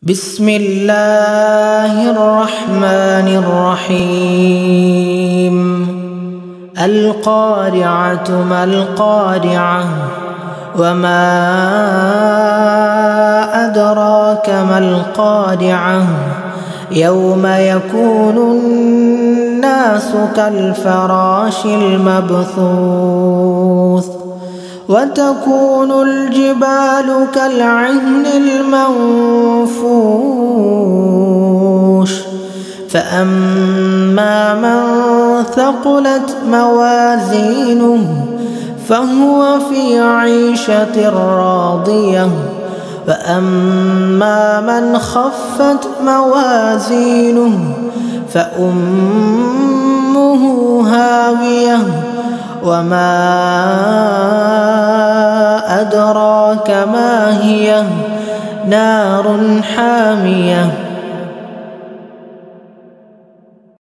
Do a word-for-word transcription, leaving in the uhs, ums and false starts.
بسم الله الرحمن الرحيم. القارعة ما القارعة وما أدراك ما القارعة يوم يكون الناس كالفراش المبثوث وتكون الجبال كالعهن المنفوش فأما من ثقلت موازينه فهو في عيشة راضية وأما من خفت موازينه فأمه هاوية وما أدراك ما هي نار حامية